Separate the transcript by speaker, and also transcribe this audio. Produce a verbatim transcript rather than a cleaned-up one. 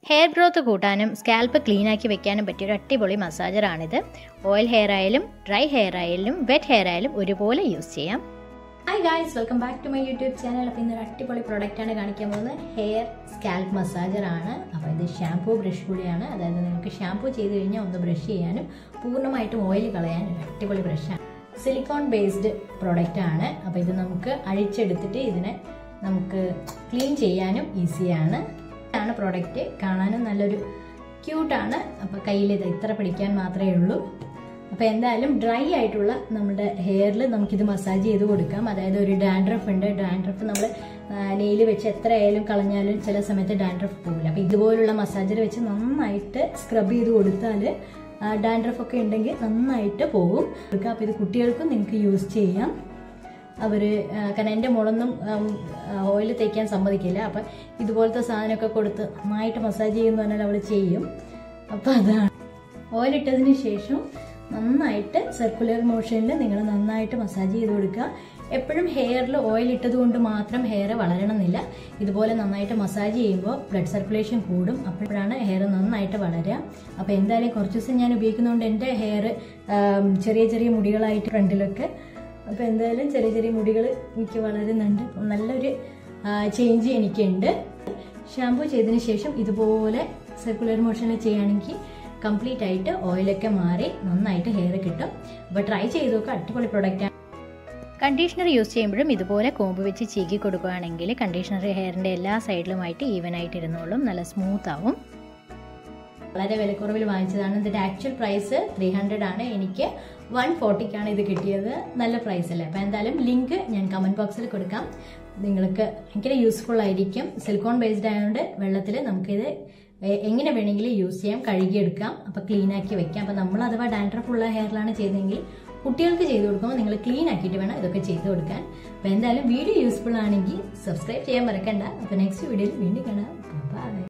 Speaker 1: Hair growth കൂട്ടാനും scalp clean ആക്കി വെക്കാനും പറ്റിയ ഒരു അടിപൊളി മസാജറാണിത്. ഓയിൽ ഹെയർ ആയാലും ഡ്രൈ ഹെയർ ആയാലും വെറ്റ് ഹെയർ ആയാലും ഒരുപോലെ യൂസ് ചെയ്യാം. Hi guys, welcome back to my YouTube channel. അപ്പോൾ ഇന്നൊരു അടിപൊളി പ്രോഡക്റ്റാണ് കാണിക്കാൻ പോകുന്നത്. ഹെയർ സ്കാൽപ്പ് മസാജറാണ്. അപ്പോൾ ഇത് ഷാംപൂ ബ്രഷ് കൂടിയാണ്. അതായത് നിങ്ങൾക്ക് ഷാംപൂ ചെയ്ത് കഴിഞ്ഞാൽ ഒന്ന് ബ്രഷ് ചെയ്യാനും പൂർണ്ണമായിട്ടും ഓയിൽ കളയാൻ ഒരു അടിപൊളി ബ്രഷാണ്. സിലിക്കോൺ ബേസ്ഡ് പ്രോഡക്റ്റ് ആണ്. അപ്പോൾ ഇത് നമുക്ക് അഴിച്ചെടുത്തിട്ട് ഇതിനെ നമുക്ക് ക്ലീൻ ചെയ്യാനും ഈസിയാണ്. ആണ് പ്രോഡക്റ്റ്. കാണാനും നല്ലൊരു ക്യൂട്ടാണ്. അപ്പോൾ കയ്യിൽ ഇത് ഇത്ര പിടിക്കാൻ മാത്രമേ ഉള്ളൂ. അപ്പോൾ എന്തായാലും ഡ്രൈ ആയിട്ടുള്ള നമ്മുടെ ഹെയറിൽ നമുക്കിത് മസാജ് ചെയ്ത് കൊടുക്കാം. അതായത് ഒരു ഡാൻഡ്രഫ് ഉണ്ട്. ഡാൻഡ്രഫ് നമ്മൾ നെയിൽ വെച്ച് എത്ര ആയാലും കളഞ്ഞാലും ചില സമയത്ത് ഡാൻഡ്രഫ് പോകില്ല. അപ്പോൾ ഇതുപോലുള്ള മസാജർ വെച്ച് നന്നായിട്ട് സ്ക്രബ് ചെയ്ത് കൊടുത്താൽ ഡാൻഡ്രഫ് ഒക്കെ ഉണ്ടെങ്കിൽ നന്നായിട്ട് പോകും. അപ്പോൾ ഇത് കുട്ടികൾക്കും നിങ്ങൾക്ക് യൂസ് ചെയ്യാം. അവർ കാരണം എൻ്റെ മോളൊന്നും ഓയിൽ തേക്കാൻ സമ്മതിക്കില്ല. അപ്പം ഇതുപോലത്തെ സാധനമൊക്കെ കൊടുത്ത് നന്നായിട്ട് മസാജ് ചെയ്യുമെന്ന് പറഞ്ഞാൽ അവൾ ചെയ്യും. അപ്പോൾ അതാണ്. ഓയിലിട്ടതിന് ശേഷം നന്നായിട്ട് സർക്കുലർ മോഷനിൽ നിങ്ങൾ നന്നായിട്ട് മസാജ് ചെയ്ത് കൊടുക്കുക. എപ്പോഴും ഹെയറിൽ ഓയിൽ ഇട്ടത് കൊണ്ട് മാത്രം ഹെയർ വളരണമെന്നില്ല. ഇതുപോലെ നന്നായിട്ട് മസാജ് ചെയ്യുമ്പോൾ ബ്ലഡ് സർക്കുലേഷൻ കൂടും. അപ്പോഴാണ് ഹെയർ നന്നായിട്ട് വളരുക. അപ്പോൾ എന്തായാലും കുറച്ച് ദിവസം ഞാൻ ഉപയോഗിക്കുന്നതുകൊണ്ട് എൻ്റെ ഹെയർ ചെറിയ ചെറിയ മുടികളായിട്ട് ഫ്രണ്ടിലൊക്കെ. അപ്പോൾ എന്തായാലും ചെറിയ ചെറിയ മുടികൾ എനിക്ക് വളരുന്നുണ്ട്. നല്ലൊരു ചേഞ്ച് എനിക്കുണ്ട്. ഷാംപൂ ചെയ്തതിന് ശേഷം ഇതുപോലെ സർക്കുലർ മോഷനിൽ ചെയ്യുകയാണെങ്കിൽ കംപ്ലീറ്റ് ആയിട്ട് ഓയിലൊക്കെ മാറി നന്നായിട്ട് ഹെയർ കിട്ടും. അപ്പോൾ ട്രൈ ചെയ്ത് നോക്കുക. അടിപൊളി പ്രൊഡക്റ്റാണ്. കണ്ടീഷണർ യൂസ് ചെയ്യുമ്പോഴും ഇതുപോലെ കോമ്പ് വെച്ച് ചീകി കൊടുക്കുകയാണെങ്കിൽ കണ്ടീഷണർ ഹെയറിൻ്റെ എല്ലാ സൈഡിലുമായിട്ട് ഈവൻ ആയിട്ട് ഇരുന്നോളും. നല്ല സ്മൂത്ത് ആവും. വളരെ വിലക്കുറവിൽ വാങ്ങിച്ചതാണ്. ഇതിൻ്റെ ആക്ച്വൽ പ്രൈസ് ത്രീ ഹൺഡ്രഡ് ആണ്. എനിക്ക് വൺ ഫോർട്ടിക്കാണ് ഇത് കിട്ടിയത്. നല്ല പ്രൈസ് അല്ലേ. അപ്പോൾ എന്തായാലും ലിങ്ക് ഞാൻ കമൻറ്റ് ബോക്സിൽ കൊടുക്കാം. നിങ്ങൾക്ക് ഭയങ്കര യൂസ്ഫുൾ ആയിരിക്കും. സിലിക്കോൺ ബേസ്ഡ് ആയതുകൊണ്ട് വെള്ളത്തിൽ നമുക്കിത് എങ്ങനെ വേണമെങ്കിലും യൂസ് ചെയ്യാം. കഴുകിയെടുക്കാം. അപ്പോൾ ക്ലീൻ ആക്കി വെക്കാം. അപ്പോൾ നമ്മൾ അഥവാ ഡാൻഡ്രഫ് ഉള്ള ഹെയറിലാണ് ചെയ്തതെങ്കിൽ കുട്ടികൾക്ക് ചെയ്ത് കൊടുക്കുമ്പോൾ നിങ്ങൾ ക്ലീൻ ആക്കിയിട്ട് വേണം ഇതൊക്കെ ചെയ്ത് കൊടുക്കാൻ. അപ്പോൾ എന്തായാലും വീഡിയോ യൂസ്ഫുൾ ആണെങ്കിൽ സബ്സ്ക്രൈബ് ചെയ്യാൻ മറക്കണ്ട. അപ്പോൾ നെക്സ്റ്റ് വീഡിയോയിൽ വീണ്ടും കാണാം. ബൈ.